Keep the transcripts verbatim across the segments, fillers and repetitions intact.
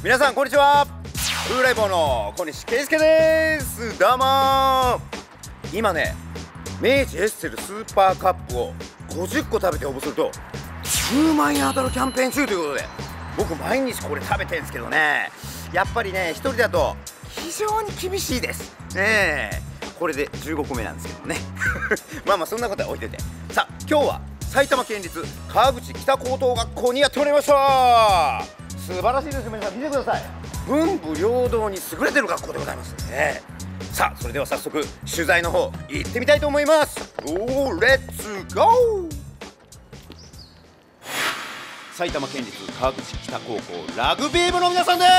皆さんこんにちは。風来坊の小西圭介です。どうもー。今ね、明治エッセルスーパーカップをごじゅっこ食べて応募するとじゅうまんえん当たるキャンペーン中ということで、僕毎日これ食べてるんですけどね、やっぱりね一人だと非常に厳しいですね。えこれでじゅうごこめなんですけどねまあまあそんなことは置いといて、さあ今日は埼玉県立川口北高等学校にやってまいりました。素晴らしいですよ。皆さん見てください。文武両道に優れてる学校でございますね。さあそれでは早速取材の方行ってみたいと思います。おー、レッツゴー。埼玉県立川口北高校ラグビー部の皆さんです。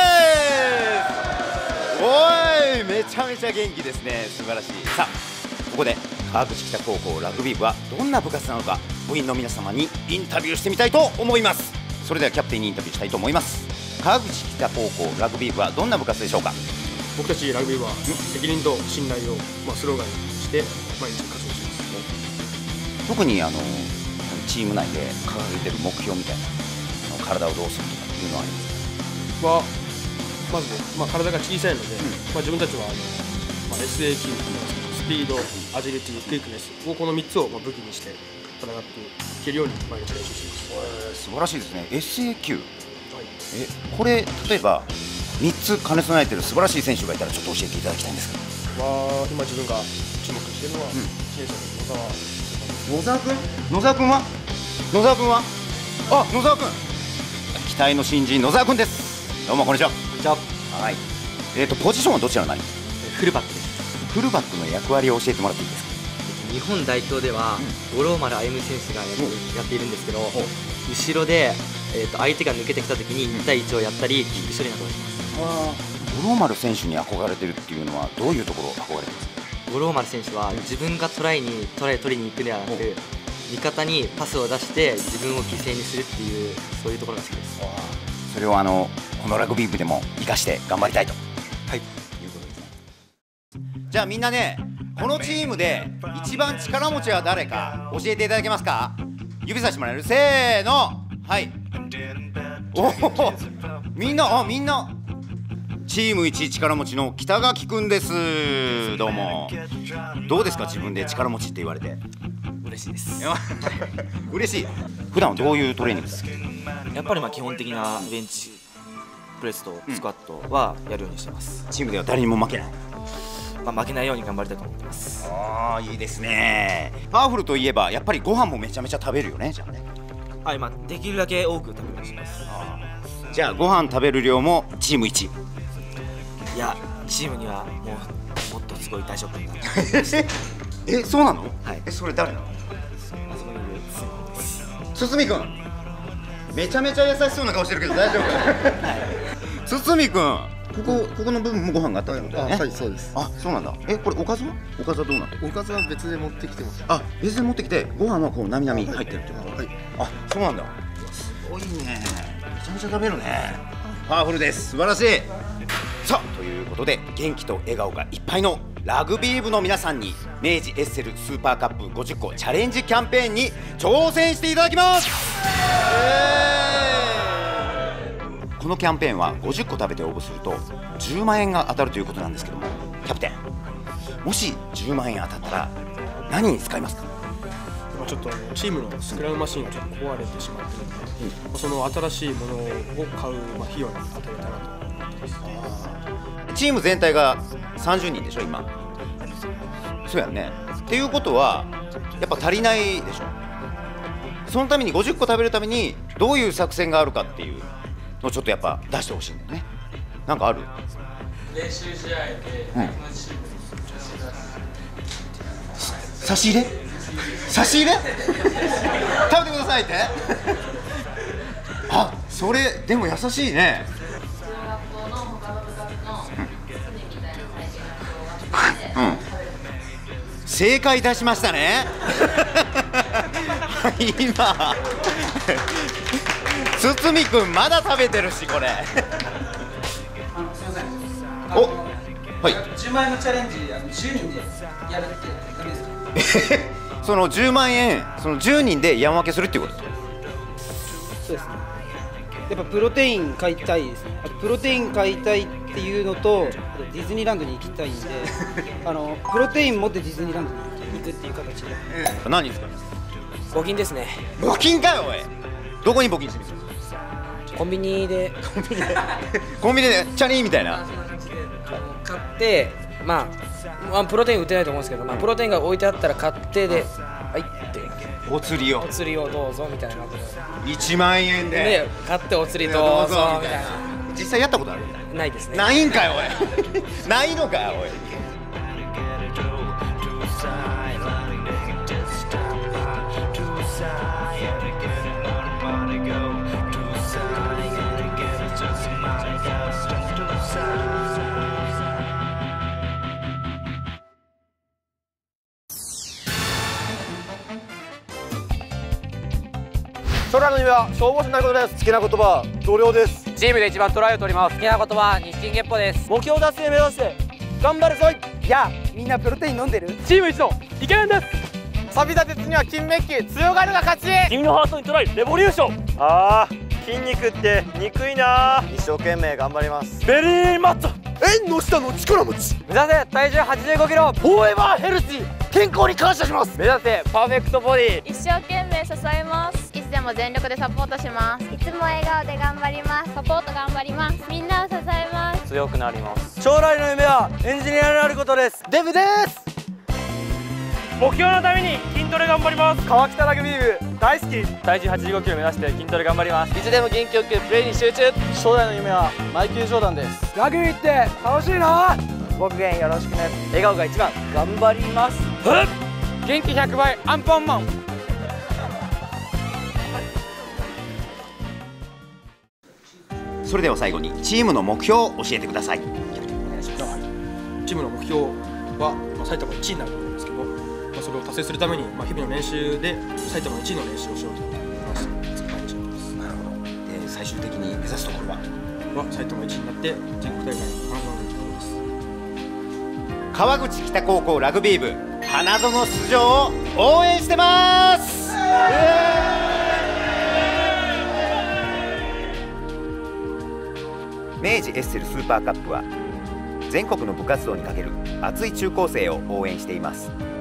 おい、めちゃめちゃ元気ですね。素晴らしい。さあここで川口北高校ラグビー部はどんな部活なのか、部員の皆様にインタビューしてみたいと思います。それではキャプテンにインタビューしたいと思います。川口北高校ラグビー部はどんな部活でしょうか。 僕たちラグビー部は責任と信頼を、まあ、スローガンにして毎日活動しています。 特にあのチーム内で掲げてる目標みたいな、あの体をどうするとかいうのはありますか。はまず、ねまあ、体が小さいので、うんまあ、自分たちはあの、まあ、エスエーキュー スピード、アジリティ、クイックネスをこのみっつをまあ武器にして戦っていけるように毎日練習しています。 素晴らしいですね。 エスエーキュー、はい、えこれ例えばみっつ兼ね備えてる素晴らしい選手がいたらちょっと教えていただきたいんですけど。 まあ、今自分が注目しているのは、うん、いちねん生の野沢野沢君野沢君は野沢君はあ野沢君期待の新人野沢君です。どうもこんにちは。 こんにちは。 はい。えっ、ー、とポジションはどちらになりますか。 フルバックです。 フルバックの役割を教えてもらっていいですか。 日本代表では、うん、五郎丸歩選手がやって、うん、やっているんですけど、後ろで、えー、と相手が抜けてきたときにいち対いちをやったり、キック処理などをします。 五郎丸選手に憧れてるっていうのはどういうところを憧れてますか。 五郎丸選手は自分がトライにトライ取りに行くのではなく、味方にパスを出して自分を犠牲にするっていう、そういうところが好きです。 それをあのこのラグビー部でも生かして頑張りたいと、 はい、 いうことですね。じゃあみんなね、このチームで一番力持ちは誰か教えていただけますか。指さしてもらえる。せーの、はい。おお、みんなあみんなチーム一力持ちの北垣くんです。どうも。どうですか、自分で力持ちって言われて。 嬉しいです。 嬉しい。普段はどういうトレーニングですか。 やっぱりまあ基本的なベンチプレスとスクワットはやるようにしてます。 うん、チームでは誰にも負けない。 まあ負けないように頑張りたいと思ってます。 ああ、いいですね。パワフルといえばやっぱりご飯もめちゃめちゃ食べるよね。じゃあね。 はい、まあできるだけ多く食べるようにします。 あじゃあご飯食べる量もチームいち。 いや、チームにはもうもっとすごい大将軍がえ、そうなの。 はい。 え、それ誰なの。 あそこにいる堤くん、めちゃめちゃ優しそうな顔してるけど大丈夫堤くん、ここ、ここの部分もご飯があったってことだよね。 はい、そうです。 あ、そうなんだ。え、これおかずはおかずはどうなってる。 おかずは別で持ってきてます。 あ、別で持ってきて、ご飯はこうなみなみ入ってるってこと。 はい。 あ、そうなんだ。すごいね。めちゃめちゃ食べるね。パワフルです。素晴らしい。さあ、ということで元気と笑顔がいっぱいのラグビー部の皆さんに明治エッセルスーパーカップごじゅっこチャレンジキャンペーンに挑戦していただきます。えー、このキャンペーンはごじゅっこ食べて応募するとじゅうまんえんが当たるということなんですけども、キャプテン、もしじゅうまんえん当たったら何に使いますか。 今ちょっとチームのスクラムマシンがちょっと壊れてしまっているので、うん、その新しいものを買う、まあ、費用に当てれたらと思ってます。 チーム全体がさんじゅうにんでしょ今。そうやんね。っていうことはやっぱ足りないでしょ。そのためにごじゅっこ食べるためにどういう作戦があるかっていうのをちょっとやっぱ出してほしいんだよね。なんかある。 練習試合でうん、差し入れ差し入れ食べてくださいってあ、それでも優しいね。うん、正解いたしましたね今堤くんまだ食べてるし、これあのすみません。 お、はい。 じゅうまんえんのチャレンジ、あのじゅうにんでやるってダメですか。 そのじゅうまんえん、そのじゅうにんで山分けするっていうこと。 そうですね。 やっぱプロテイン買いたいですね。あとプロテイン買いたいっていうのと、あとディズニーランドに行きたいんであのプロテイン持ってディズニーランドに行くっていう形で。 何ですか？ 募金ですね。 募金かよおい。どこに募金してるんですか？ コンビニでコンビニでコンビニでチャリーみたいな買って、まあ、まあプロテイン売ってないと思うんですけど、まあ、プロテインが置いてあったら買ってではいってお釣りをお釣りをどうぞみたいな感じでいちまんえんでで買ってお釣りどうぞみたいな。 実際やったことある？ ないですね。 ないんかよおいないのかよおい。 将来の夢は消防士になることです。好きな言葉は同僚です。 チームで一番トライを取ります。好きな言葉は日進月歩です。 目標達成目指して頑張るぞい。 やあ、みんなプロテイン飲んでる？ チーム一のイケメンです。 錆びた鉄には金メッキ、強がるが勝ち。 君のハートにトライレボリューション。 あー、筋肉って憎いな。一生懸命頑張ります。 ベリーマッチョ。 縁の下の力持ち。 目指せ体重はちじゅうごキロ。 フォーエバーヘルシー。健康に感謝します。 目指せパーフェクトボディ。 一生懸命支えます。いつでも全力でサポートします。いつも笑顔で頑張ります。サポート頑張ります。みんなを支えます。 強くなります。 将来の夢はエンジニアになることです。デブです。 目標のために筋トレ頑張ります。 川北ラグビー部大好き。 体重はちじゅうごキロ目指して筋トレ頑張ります。 いつでも元気よくプレーに集中。将来の夢はマイケル・ジョーダンです。ラグビーって楽しいな。ご機嫌よろしくね。 笑顔が一番。頑張ります。元気ひゃくばいアンパンマン。 それでは最後にチームの目標を教えてください。 チームの目標は、まあ、埼玉いちいになると思うんですけど、まあ、それを達成するために、まあ、日々の練習で埼玉いちいの練習をしようと話して毎日やってます。 なるほど。で最終的に目指すところはは埼玉いちいになって全国大会に花園に行くことです。 川口北高校ラグビー部花園出場を応援してます。明治エッセルスーパーカップは全国の部活動にかける熱い中高生を応援しています。